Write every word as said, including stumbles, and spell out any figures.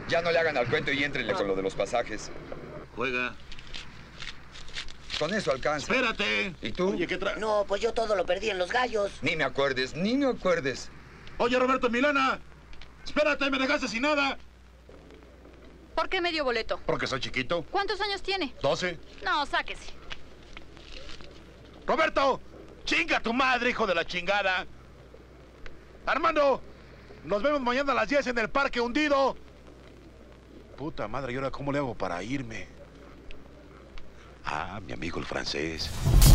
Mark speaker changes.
Speaker 1: Ya no le hagan al cuento y éntrenle con lo de los pasajes.
Speaker 2: Juega.
Speaker 1: Con eso alcanza.
Speaker 2: ¡Espérate!
Speaker 1: ¿Y tú?
Speaker 2: Oye, ¿qué traes?
Speaker 3: No, pues yo todo lo perdí en los gallos.
Speaker 1: Ni me acuerdes, ni me acuerdes.
Speaker 2: Oye, Roberto Milana. Espérate, me dejaste sin nada.
Speaker 4: ¿Por qué medio boleto?
Speaker 2: Porque soy chiquito.
Speaker 4: ¿Cuántos años tiene?
Speaker 2: doce.
Speaker 4: No, sáquese.
Speaker 2: ¡Roberto! ¡Chinga tu madre, hijo de la chingada! ¡Armando! Nos vemos mañana a las diez en el Parque Hundido. Puta madre, ¿y ahora cómo le hago para irme? Ah, mi amigo el francés.